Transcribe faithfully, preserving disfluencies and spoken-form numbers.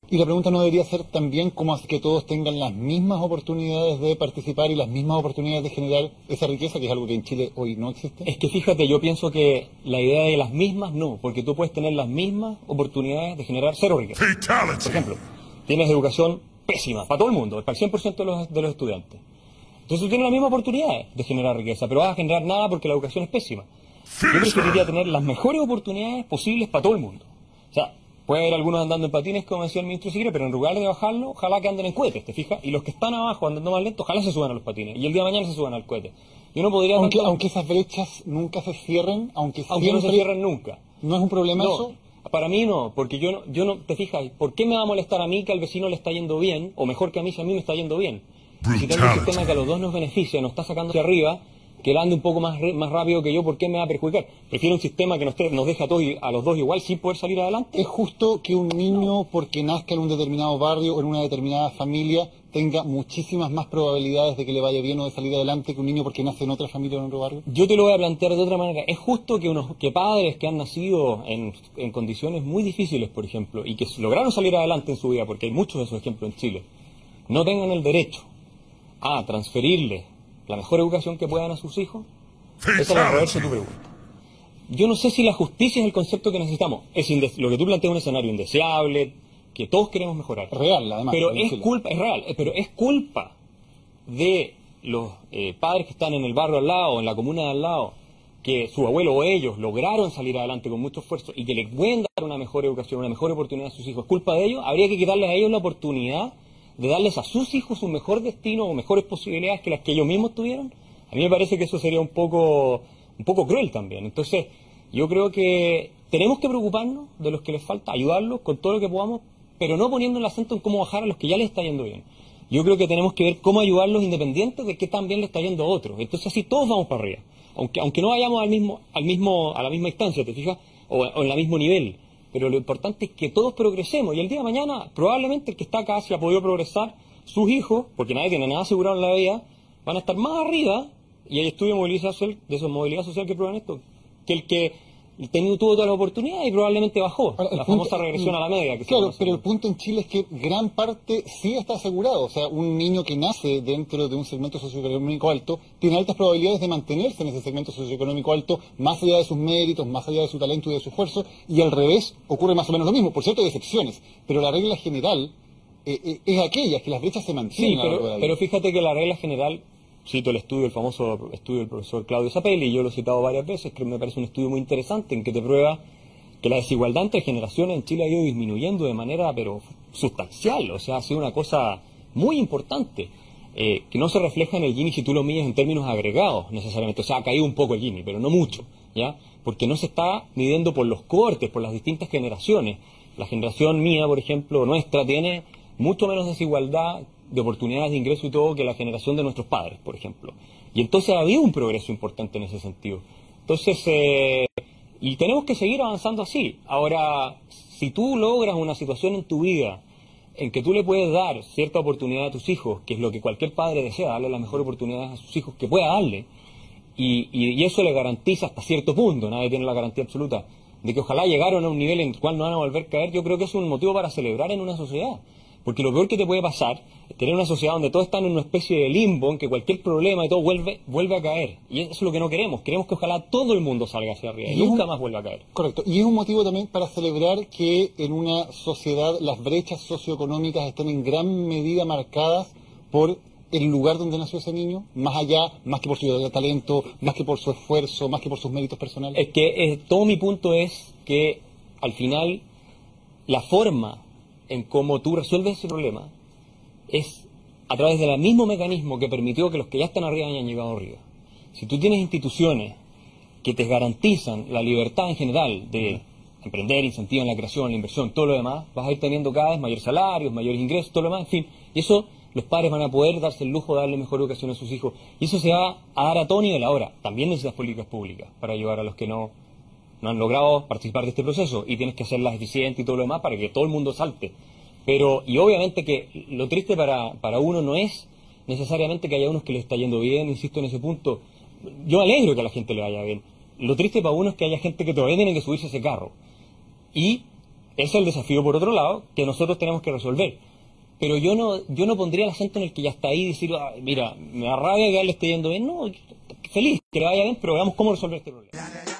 Y la pregunta no debería ser también cómo hacer que todos tengan las mismas oportunidades de participar y las mismas oportunidades de generar esa riqueza, que es algo que en Chile hoy no existe. Es que fíjate, yo pienso que la idea de las mismas no, porque tú puedes tener las mismas oportunidades de generar cero riqueza. Fatality. Por ejemplo, tienes educación pésima para todo el mundo, para el cien por ciento de los, de los estudiantes. Entonces tú tienes las mismas oportunidades de generar riqueza, pero vas a generar nada porque la educación es pésima. Yo preferiría tener las mejores oportunidades posibles para todo el mundo. O sea, puede haber algunos andando en patines, como decía el ministro Sigre, pero en lugar de bajarlo, ojalá que anden en cohetes, ¿te fijas? Y los que están abajo andando más lento, ojalá se suban a los patines. Y el día de mañana se suban al cohete. Yo no podría... Aunque, tanto... aunque esas brechas nunca se cierren, aunque, aunque siempre... no se cierren nunca. ¿No es un problema no, eso? Para mí no, porque yo no, yo no, te fijas, ¿por qué me va a molestar a mí que al vecino le está yendo bien, o mejor que a mí si a mí me está yendo bien? Si tengo un sistema que a los dos nos beneficia, nos está sacando hacia arriba, que él ande un poco más, más rápido que yo, ¿por qué me va a perjudicar? Prefiero un sistema que nos, nos deja a, todos, a los dos igual sin poder salir adelante. ¿Es justo que un niño, porque nazca en un determinado barrio o en una determinada familia, tenga muchísimas más probabilidades de que le vaya bien o de salir adelante que un niño porque nace en otra familia o en otro barrio? Yo te lo voy a plantear de otra manera. Es justo que, unos, que padres que han nacido en, en condiciones muy difíciles, por ejemplo, y que lograron salir adelante en su vida, porque hay muchos de esos ejemplos en Chile, no tengan el derecho a transferirle la mejor educación que puedan a sus hijos. Esa es la reversa de tu pregunta. Yo no sé si la justicia es el concepto que necesitamos. Es lo que tú planteas es un escenario indeseable, que todos queremos mejorar. Real, además. Pero es culpa, es real, pero es culpa de los eh, padres que están en el barrio al lado, en la comuna de al lado, que su abuelo o ellos lograron salir adelante con mucho esfuerzo y que les pueden dar una mejor educación, una mejor oportunidad a sus hijos. ¿Es culpa de ellos? Habría que quitarles a ellos la oportunidad de darles a sus hijos un mejor destino o mejores posibilidades que las que ellos mismos tuvieron. A mí me parece que eso sería un poco, un poco cruel también. Entonces, yo creo que tenemos que preocuparnos de los que les falta, ayudarlos con todo lo que podamos, pero no poniendo el acento en cómo bajar a los que ya les está yendo bien. Yo creo que tenemos que ver cómo ayudarlos independientes de qué tan bien les está yendo a otros. Entonces así todos vamos para arriba. Aunque, aunque no vayamos al mismo, al mismo, a la misma instancia, ¿te fijas? O, o en el mismo nivel. Pero lo importante es que todos progresemos. Y el día de mañana, probablemente el que está acá, si ha podido progresar, sus hijos, porque nadie tiene nada asegurado en la vida, van a estar más arriba, y hay estudios de movilidad social, de esos movilidad social que prueban esto, que el que Tenido, tuvo todas las oportunidades y probablemente bajó. Ahora, la punto, famosa regresión a la media. Que claro, pero el punto en Chile es que gran parte sí está asegurado. O sea, un niño que nace dentro de un segmento socioeconómico alto tiene altas probabilidades de mantenerse en ese segmento socioeconómico alto, más allá de sus méritos, más allá de su talento y de su esfuerzo, y al revés ocurre más o menos lo mismo. Por cierto, hay excepciones, pero la regla general eh, eh, es aquella, que las brechas se mantienen. Sí, pero, pero fíjate que la regla general... Cito el estudio, el famoso estudio del profesor Claudio Zapelli, y yo lo he citado varias veces, que me parece un estudio muy interesante en que te prueba que la desigualdad entre generaciones en Chile ha ido disminuyendo de manera pero sustancial, o sea, ha sido una cosa muy importante, eh, que no se refleja en el Gini si tú lo mides en términos agregados necesariamente, o sea, ha caído un poco el Gini, pero no mucho, ¿ya? Porque no se está midiendo por los cortes, por las distintas generaciones. La generación mía, por ejemplo, nuestra, tiene mucho menos desigualdad de oportunidades de ingreso y todo que la generación de nuestros padres, por ejemplo. Y entonces ha habido un progreso importante en ese sentido. Entonces, eh, y tenemos que seguir avanzando así. Ahora, si tú logras una situación en tu vida en que tú le puedes dar cierta oportunidad a tus hijos, que es lo que cualquier padre desea, darle las mejores oportunidades a sus hijos que pueda darle, y, y, y eso le garantiza hasta cierto punto, nadie tiene la garantía absoluta, de que ojalá llegaron a un nivel en el cual no van a volver a caer, yo creo que es un motivo para celebrar en una sociedad. Porque lo peor que te puede pasar es tener una sociedad donde todos están en una especie de limbo, en que cualquier problema y todo vuelve, vuelve a caer. Y eso es lo que no queremos. Queremos que ojalá todo el mundo salga hacia arriba y, y nunca un, más vuelva a caer. Correcto. Y es un motivo también para celebrar que en una sociedad las brechas socioeconómicas estén en gran medida marcadas por el lugar donde nació ese niño, más allá, más que por su talento, más que por su esfuerzo, más que por sus méritos personales. Es que eh, todo mi punto es que al final la forma en cómo tú resuelves ese problema es a través del mismo mecanismo que permitió que los que ya están arriba hayan llegado arriba. Si tú tienes instituciones que te garantizan la libertad en general de emprender, incentivan la creación, la inversión, todo lo demás, vas a ir teniendo cada vez mayores salarios, mayores ingresos, todo lo demás, en fin, y eso los padres van a poder darse el lujo de darle mejor educación a sus hijos, y eso se va a dar a todo nivel. Ahora, también necesitas políticas públicas para ayudar a los que no no han logrado participar de este proceso, y tienes que hacerlas eficientes y todo lo demás para que todo el mundo salte. Pero, y obviamente que lo triste para, para uno no es necesariamente que haya unos que le está yendo bien, insisto en ese punto. Yo alegro que a la gente le vaya bien. Lo triste para uno es que haya gente que todavía tiene que subirse a ese carro. Y Ese es el desafío, por otro lado, que nosotros tenemos que resolver. Pero yo no yo no pondría el acento en el que ya está ahí y decir, ah, mira, me da rabia que a él le esté yendo bien. No, feliz, que le vaya bien, pero veamos cómo resolver este problema.